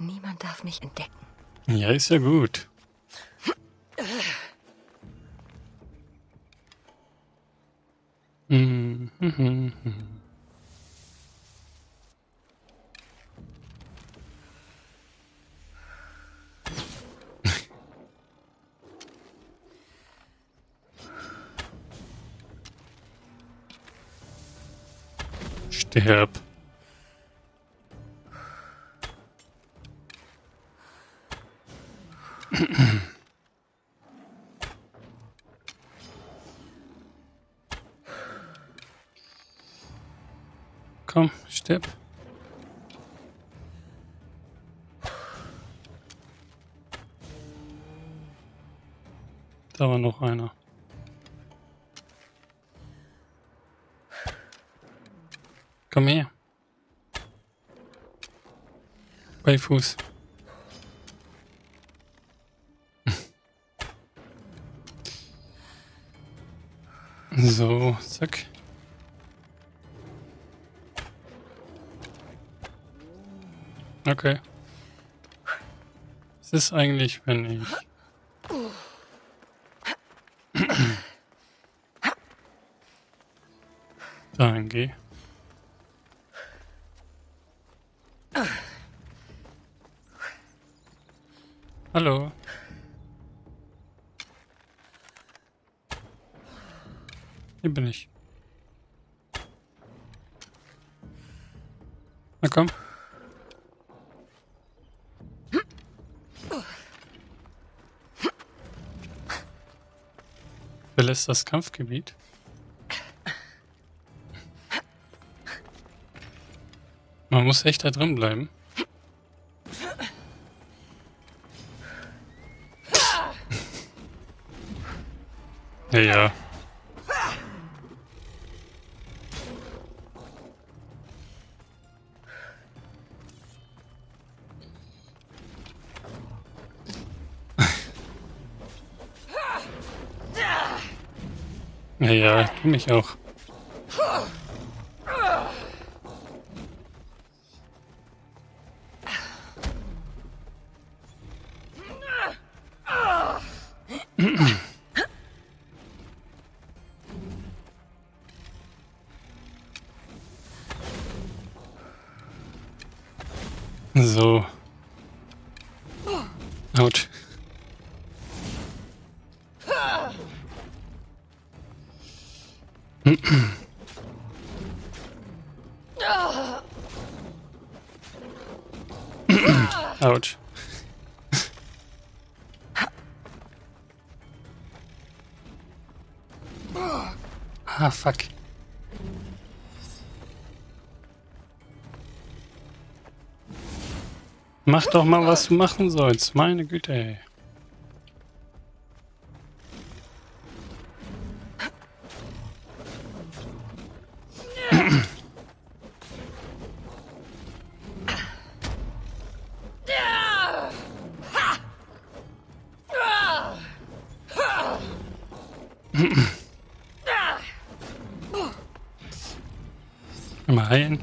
Niemand darf mich entdecken. Ja, ist ja gut. Sterb. Komm, stirb. Da war noch einer. Komm her. Bei Fuß. So, zack. Okay. Was ist eigentlich, wenn ich dahin gehe? Hallo. Hier bin ich. Na komm. Verlässt das Kampfgebiet. Man muss echt da drin bleiben. Ja, ja. Ja, ja, tu mich auch. So. Autsch. Autsch. Ah, fuck. Mach doch mal, was du machen sollst. Meine Güte, ey. Mal heilen.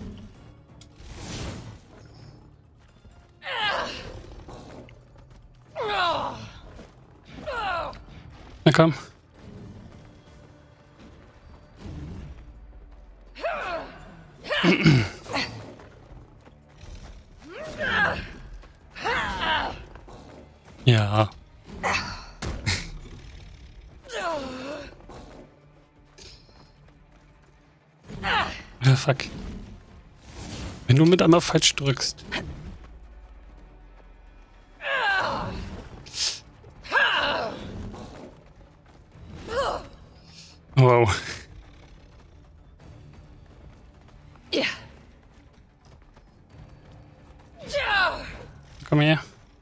Na komm. Ja. Ja, fuck. Wenn du mit einmal falsch drückst. Wow. Ja. Komm her.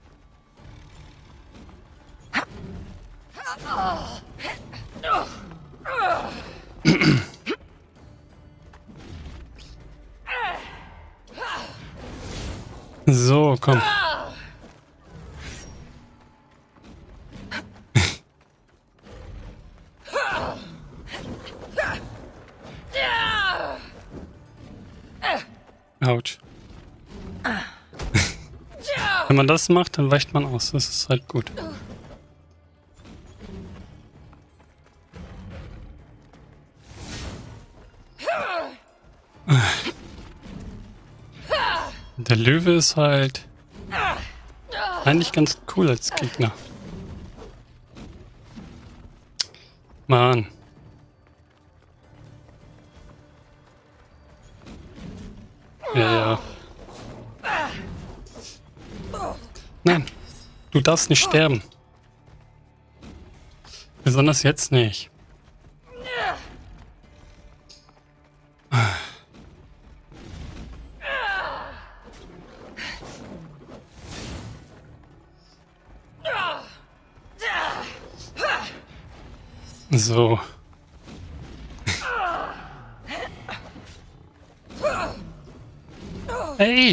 So, komm. Autsch. Wenn man das macht, dann weicht man aus. Das ist halt gut. Der Löwe ist halt eigentlich ganz cool als Gegner. Mann. Ja, ja. Nein, du darfst nicht sterben. Besonders jetzt nicht. So. Hey!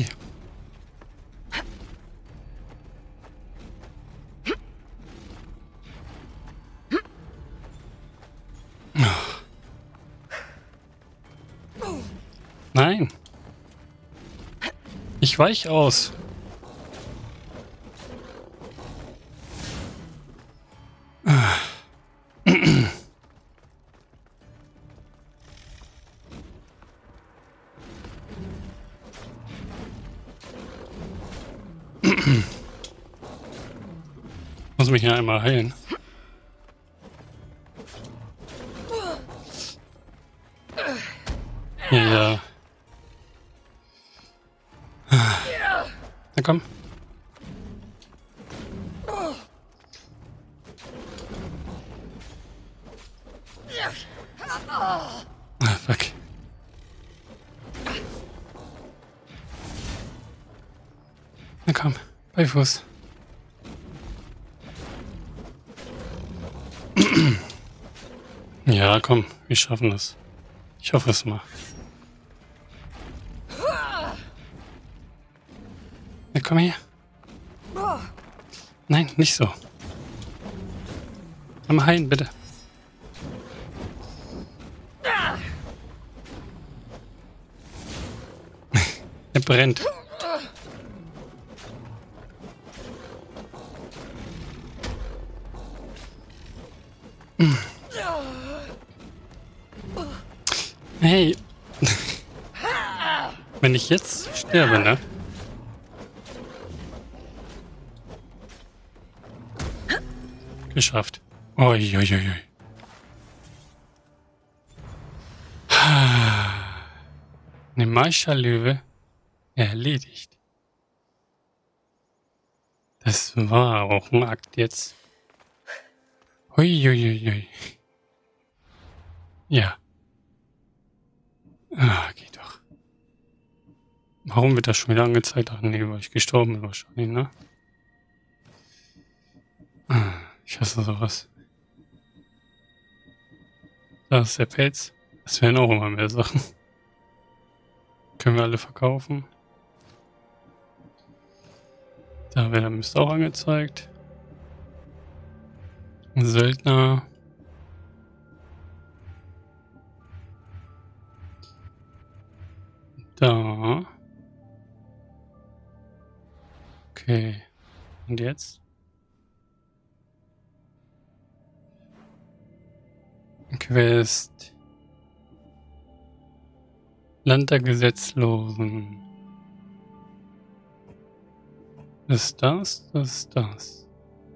Nein. Ich weich aus. Muss mich ja einmal heilen. Ja. Na komm. Ah, fuck. Na komm, Beifuß. Ja, komm, wir schaffen das. Ich hoffe es mal. Na komm her. Nein, nicht so. Am Heilen, bitte. Er brennt. Hey. Wenn ich jetzt sterbe, ne? Geschafft. Uiuiui. Eine Maischa-Löwe erledigt. Das war auch ein Akt jetzt. Uiuiui. Ja. Ah, geht doch. Warum wird das schon wieder angezeigt? Ach nee, weil ich gestorben bin wahrscheinlich, ne? Ich hasse sowas. Da ist der Pelz. Das wären auch immer mehr Sachen. Können wir alle verkaufen. Da wäre der Mist auch angezeigt. Ein Söldner. Da. Okay. Und jetzt? Quest. Land der Gesetzlosen. Ist das? Das ist das.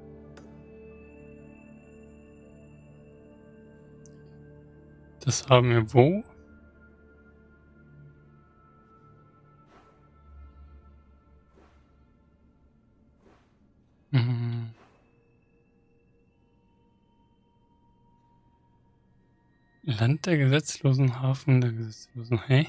Das haben wir wo? Land der Gesetzlosen, Hafen der Gesetzlosen. Hey?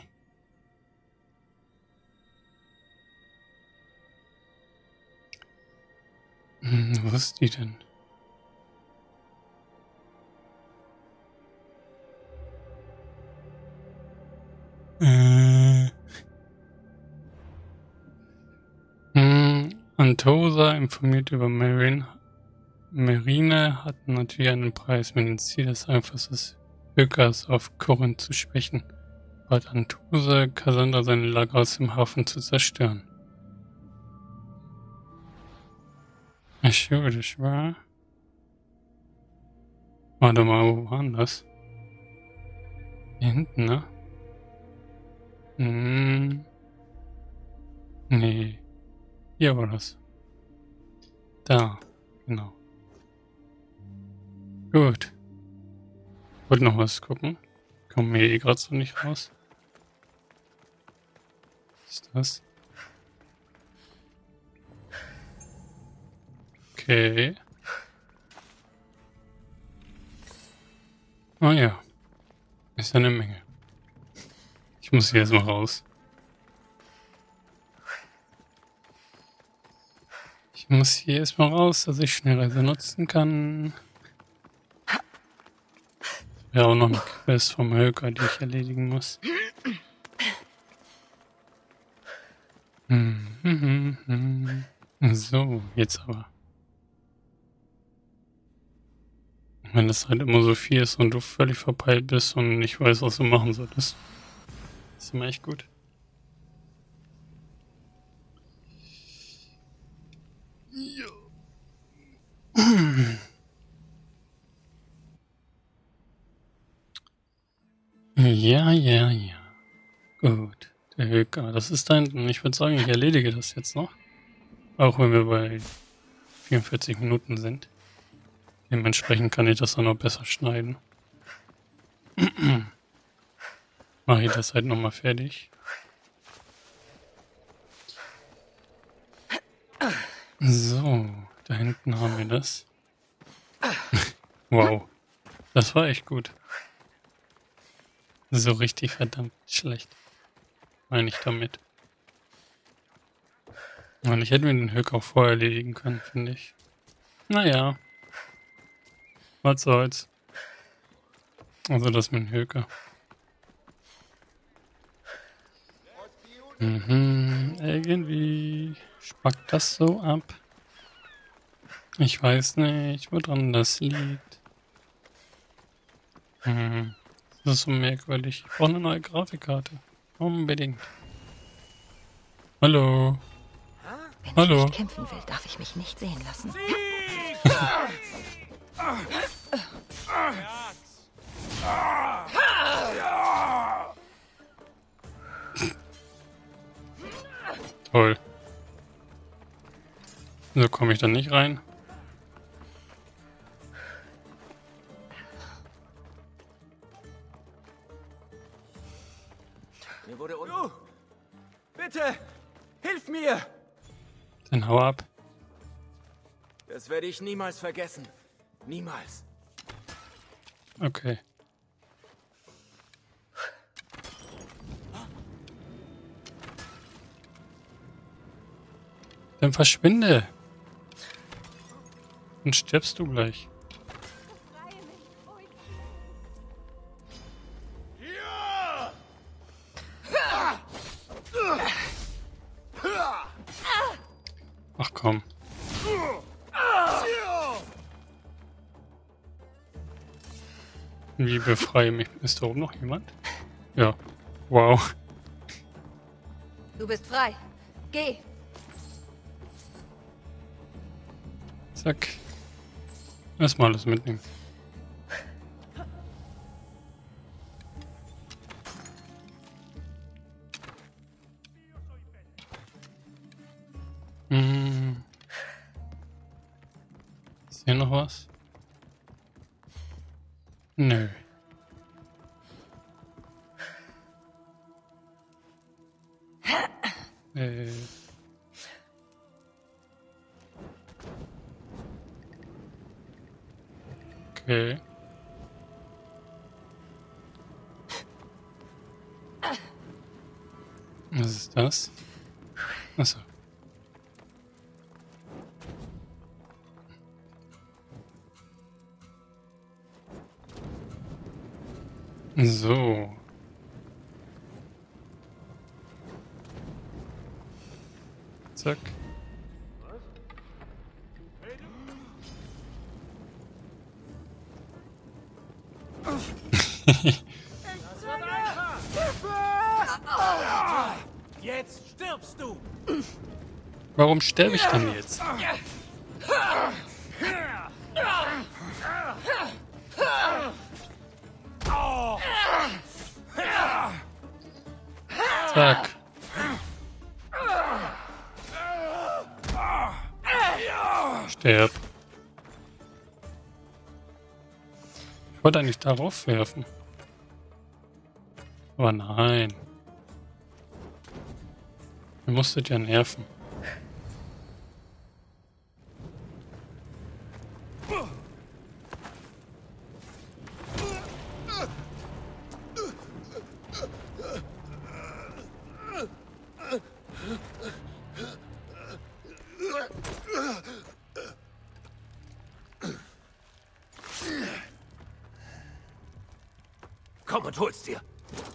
Wo ist die denn? Antosa informiert über Marine hatten natürlich einen Preis mit dem Ziel des Einflusses des Bürgers auf Korinth zu schwächen, bat Antosa Cassandra seine Lager aus dem Hafen zu zerstören. Ich schwöre, das war... Warte mal, wo war denn das? Hier hinten, ne? Hm, nee. Hier war das. Da, genau. Gut. Wollte noch was gucken. Kommen mir eh gerade so nicht raus. Was ist das? Okay. Ah ja. Ist ja eine Menge. Ich muss hier erstmal raus. Ich muss hier erstmal raus, dass ich Schnellreise nutzen kann. Ja, auch noch eine Quest vom Höker, die ich erledigen muss. So, jetzt aber. Wenn das halt immer so viel ist und du völlig verpeilt bist und nicht weißt, was du machen solltest. Ist immer echt gut. Ja, ja, ja. Gut. Der Höker, das ist da hinten. Ich würde sagen, ich erledige das jetzt noch. Auch wenn wir bei 44 Minuten sind. Dementsprechend kann ich das dann noch besser schneiden. Mache ich das halt nochmal fertig. So, da hinten haben wir das. Wow, das war echt gut. So richtig verdammt schlecht. Meine ich damit. Und ich hätte mir den Höck auch vorher erledigen können, finde ich. Naja. Was soll's. Also das mit dem Höker. Irgendwie spackt das so ab. Ich weiß nicht, woran das liegt. Das ist so merkwürdig. Ich brauche eine neue Grafikkarte. Unbedingt. Hallo. Wenn Hallo. ich nicht kämpfen will, darf ich mich nicht sehen lassen. Toll. So komme ich dann nicht rein. Mir wurde du! Bitte! Hilf mir! Dann hau ab. Das werde ich niemals vergessen. Niemals. Okay. Dann verschwinde. Dann stirbst du gleich. Ach komm. Wie befreie mich? Ist da oben noch jemand? Ja. Wow. Du bist frei. Geh. Zack. Erstmal alles mitnehmen. Ist hier noch was? Nö. Okay. Was ist das? Achso. So. Zack. Jetzt stirbst du! Warum sterbe ich denn jetzt? Zack. Sterb. Ich wollte eigentlich darauf werfen. Aber nein. Ihr musstet ja nerven. Komm und hol's dir.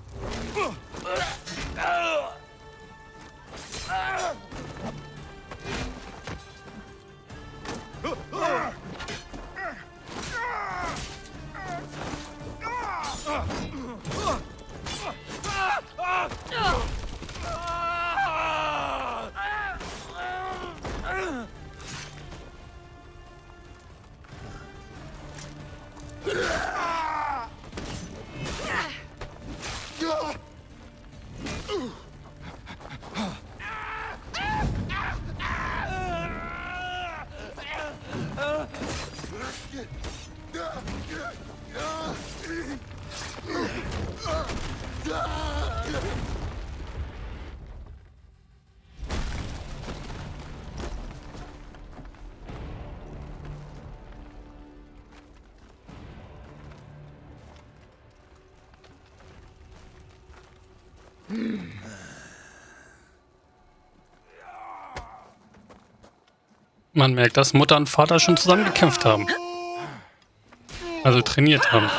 Man merkt, dass Mutter und Vater schon zusammen gekämpft haben. Also trainiert haben.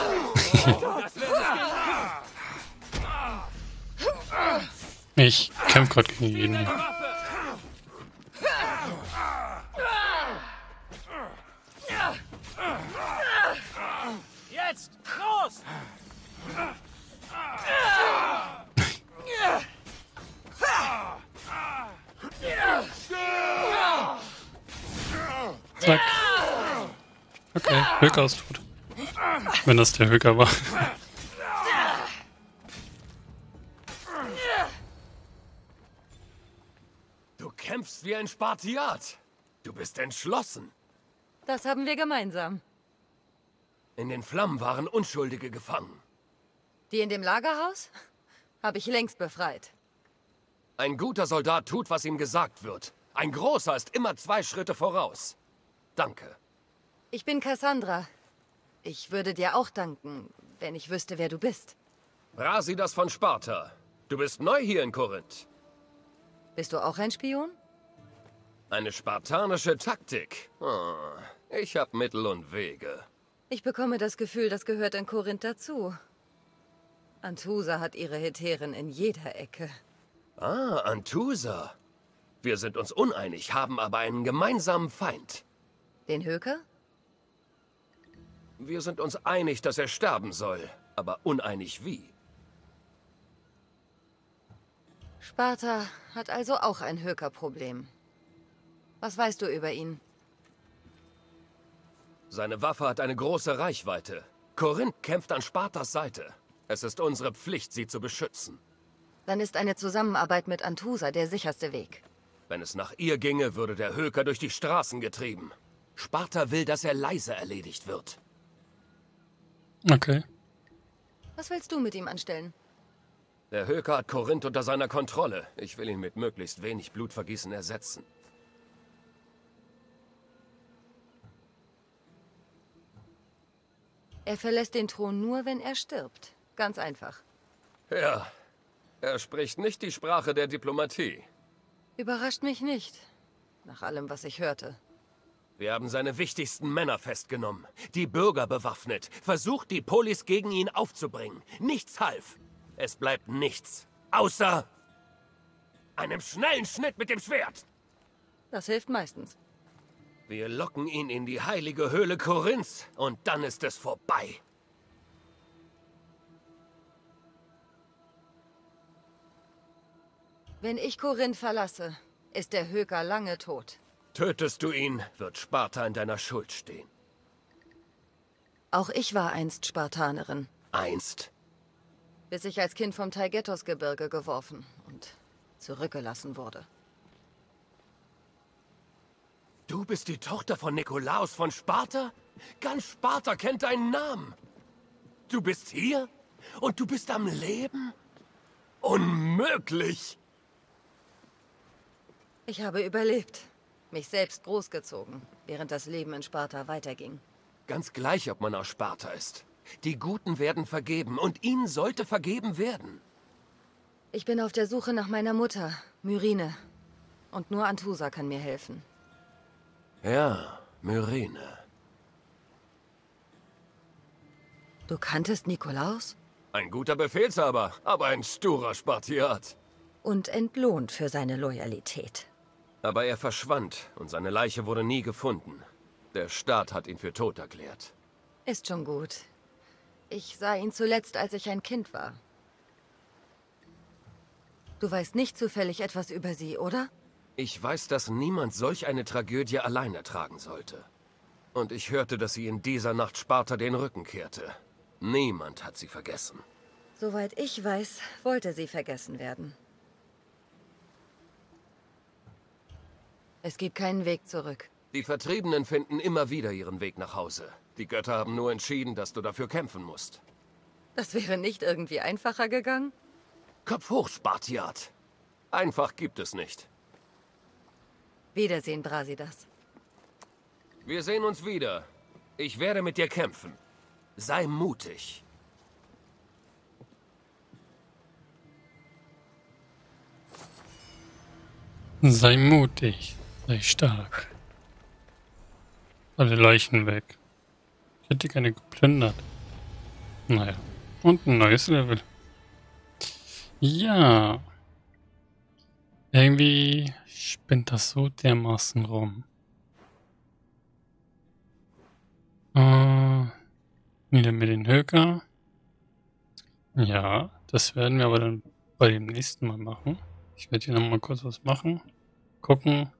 Ich kämpfe gerade gegen jeden hier. Jetzt! Los! Zack. Okay, Höker ist tot. Wenn das der Höker war. Du kämpfst wie ein Spartiat. Du bist entschlossen. Das haben wir gemeinsam. In den Flammen waren Unschuldige gefangen. Die in dem Lagerhaus? Habe ich längst befreit. Ein guter Soldat tut, was ihm gesagt wird. Ein großer ist immer 2 Schritte voraus. Danke. Ich bin Cassandra. Ich würde dir auch danken, wenn ich wüsste, wer du bist. Brasidas von Sparta. Du bist neu hier in Korinth. Bist du auch ein Spion? Eine spartanische Taktik. Ich habe Mittel und Wege. Ich bekomme das Gefühl, das gehört in Korinth dazu. Antusa hat ihre Hetären in jeder Ecke. Ah, Antusa. Wir sind uns uneinig, haben aber einen gemeinsamen Feind. Den Höker? Wir sind uns einig, dass er sterben soll, aber uneinig wie. Sparta hat also auch ein Höker-Problem. Was weißt du über ihn? Seine Waffe hat eine große Reichweite. Korinth kämpft an Spartas Seite. Es ist unsere Pflicht, sie zu beschützen. Dann ist eine Zusammenarbeit mit Antusa der sicherste Weg. Wenn es nach ihr ginge, würde der Höker durch die Straßen getrieben. Sparta will, dass er leise erledigt wird. Okay. Was willst du mit ihm anstellen? Der Höker hat Korinth unter seiner Kontrolle. Ich will ihn mit möglichst wenig Blutvergießen ersetzen. Er verlässt den Thron nur, wenn er stirbt. Ganz einfach. Ja, er spricht nicht die Sprache der Diplomatie. Überrascht mich nicht. Nach allem, was ich hörte. Wir haben seine wichtigsten Männer festgenommen, die Bürger bewaffnet, versucht, die Polis gegen ihn aufzubringen. Nichts half. Es bleibt nichts, außer einem schnellen Schnitt mit dem Schwert. Das hilft meistens. Wir locken ihn in die heilige Höhle Korinths und dann ist es vorbei. Wenn ich Korinth verlasse, ist der Höker lange tot. Tötest du ihn, wird Sparta in deiner Schuld stehen. Auch ich war einst Spartanerin, Einst? bis ich als Kind vom Taygetos-Gebirge geworfen und zurückgelassen wurde. Du bist die Tochter von Nikolaos von Sparta? Ganz Sparta kennt deinen Namen. Du bist hier? Und du bist am Leben? Unmöglich! Ich habe überlebt, mich selbst großgezogen, während das Leben in Sparta weiterging. Ganz gleich, ob man aus Sparta ist. Die Guten werden vergeben und ihnen sollte vergeben werden. Ich bin auf der Suche nach meiner Mutter, Myrine. Und nur Antusa kann mir helfen. Ja, Myrine. Du kanntest Nikolaos? Ein guter Befehlshaber, aber ein sturer Spartiat. Und entlohnt für seine Loyalität. Aber er verschwand und seine Leiche wurde nie gefunden. Der Staat hat ihn für tot erklärt. Ist schon gut. Ich sah ihn zuletzt, als ich ein Kind war. Du weißt nicht zufällig etwas über sie, oder? Ich weiß, dass niemand solch eine Tragödie allein ertragen sollte. Und ich hörte, dass sie in dieser Nacht Sparta den Rücken kehrte. Niemand hat sie vergessen. Soweit ich weiß, wollte sie vergessen werden. Es gibt keinen Weg zurück. Die Vertriebenen finden immer wieder ihren Weg nach Hause. Die Götter haben nur entschieden, dass du dafür kämpfen musst. Das wäre nicht irgendwie einfacher gegangen? Kopf hoch, Spartiat! Einfach gibt es nicht. Wiedersehen, Brasidas. Wir sehen uns wieder. Ich werde mit dir kämpfen. Sei mutig. Sei mutig, sei stark. Alle Leichen weg. Ich hätte gerne geplündert. Naja, und ein neues Level. Ja. Irgendwie spinnt das so dermaßen rum. Wieder mit den Höker. Ja, das werden wir aber dann bei dem nächsten Mal machen. Ich werde hier nochmal kurz was machen. Gucken.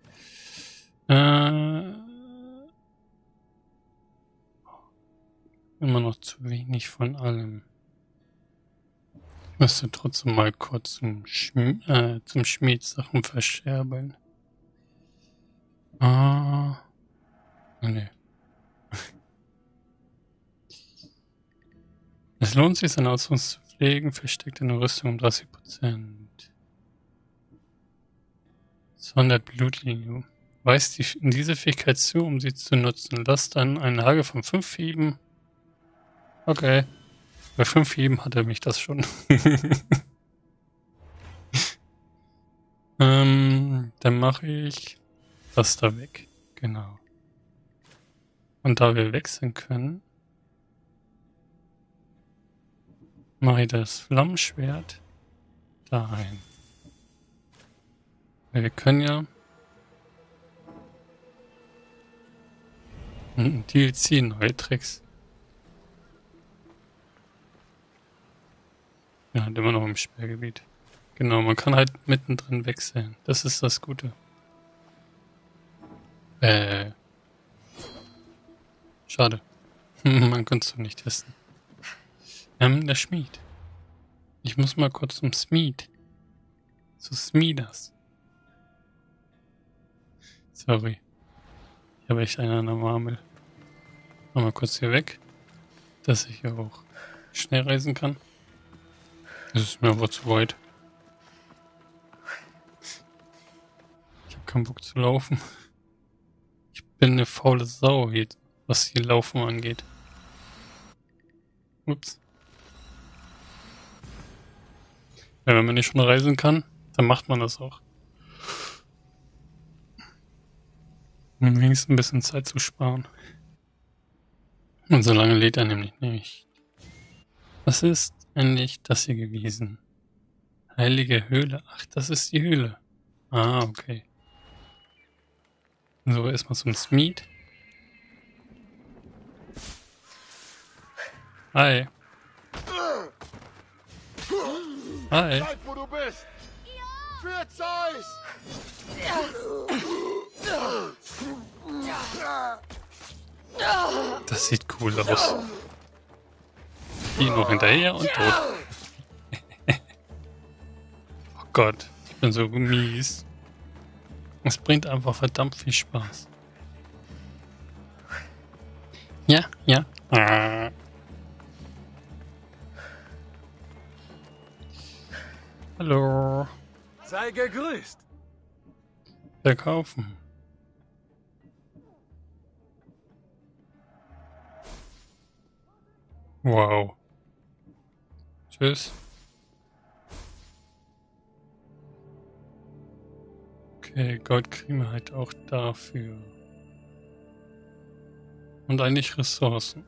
Immer noch zu wenig von allem. Ich müsste trotzdem mal kurz zum Schmied Sachen verscherbeln. Nee. Es lohnt sich, seine Ausrüstung zu pflegen, versteckt eine Rüstung um 30%. 200 Blutlinie. Weist diese Fähigkeit zu, um sie zu nutzen. Lass dann einen Hagel von 5 Hieben. Okay. Bei 5 Hieben hat er mich das schon. Dann mache ich das da weg. Genau. Und da wir wechseln können, mache ich das Flammenschwert da ein. Weil wir können ja ein DLC, neue Tricks. Ja, halt immer noch im Sperrgebiet. Genau, man kann halt mittendrin wechseln. Das ist das Gute. Schade. Man könnte es nicht testen. Der Schmied. Ich muss mal kurz zum Schmied. Zu Schmieders. Sorry. Ich habe echt einen an der Marmel. Mal kurz hier weg. Dass ich hier auch schnell reisen kann. Das ist mir aber zu weit. Ich habe keinen Bock zu laufen. Ich bin eine faule Sau, hier, was hier Laufen angeht. Ups. Ja, wenn man nicht schon reisen kann, dann macht man das auch. Um wenigstens ein bisschen Zeit zu sparen. Und so lange lädt er nämlich nicht. Was ist eigentlich das hier gewesen? Heilige Höhle. Ach, das ist die Höhle. Ah, okay. So, erstmal zum Schmied. Hi. Hi. Bleib, wo du bist! Für Zeus! Das sieht cool aus. Die noch hinterher und tot. Oh Gott, ich bin so mies. Es bringt einfach verdammt viel Spaß. Ja, ja. Hallo. Sei gegrüßt. Verkaufen. Wow. Tschüss. Okay, Gold kriegen wir halt auch dafür. Und eigentlich Ressourcen.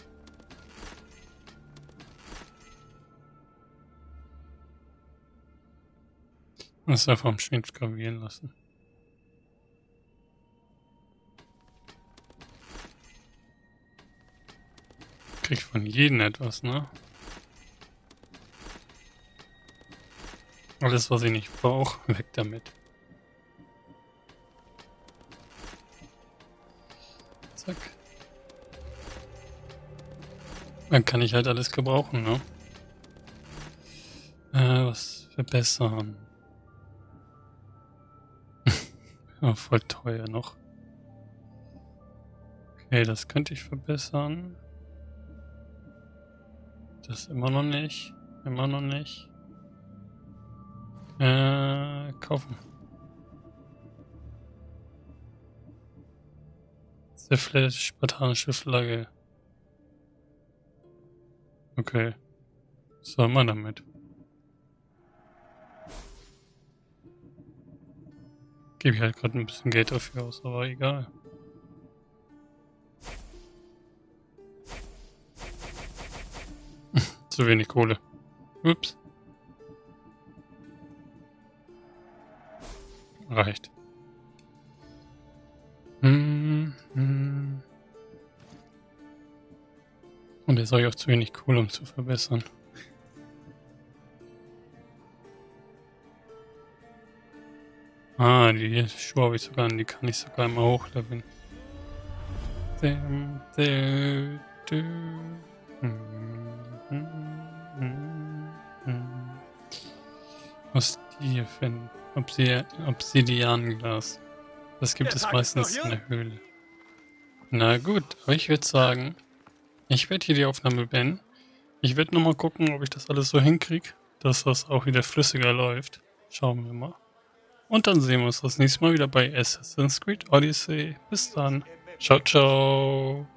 Das einfach am Schmied gravieren lassen. Krieg von jedem etwas, ne? Alles, was ich nicht brauche, weg damit. Zack. Dann kann ich halt alles gebrauchen, ne? Was verbessern. Ja, voll teuer noch. Okay, das könnte ich verbessern. Das immer noch nicht. Immer noch nicht. Kaufen. Sehr vielleicht spartanische Flagge. Okay. Was soll man damit? Gebe ich halt gerade ein bisschen Geld dafür aus, aber egal. Zu wenig Kohle. Ups. Reicht. Und jetzt habe ich auch zu wenig Kohle, um zu verbessern. Ah, die Schuhe habe ich sogar, die kann ich sogar immer hochleveln. Was die hier finden? Obsidianglas. Das gibt es meistens in der Höhle. Na gut, aber ich würde sagen, ich werde hier die Aufnahme beenden. Ich werde nochmal gucken, ob ich das alles so hinkriege, dass das auch wieder flüssiger läuft. Schauen wir mal. Und dann sehen wir uns das nächste Mal wieder bei Assassin's Creed Odyssey. Bis dann. Ciao, ciao.